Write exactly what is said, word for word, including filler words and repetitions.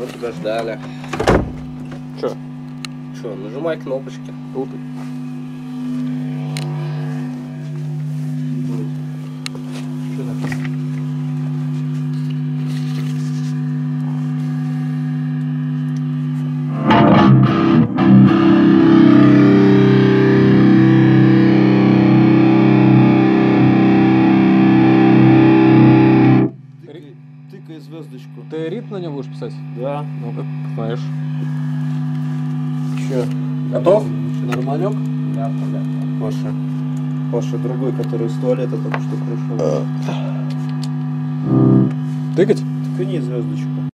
мы тебя ждали. Чё? Чё, нажимай кнопочки. Тут. Что такое? Тыкай звездочку. Ты ритм на нем будешь писать? Да. Ну как знаешь. Чё, готов? Что, нормалек? Да, да. Паша. Паша другой, который из туалета только что пришел. Тыкать? Ткни звездочку.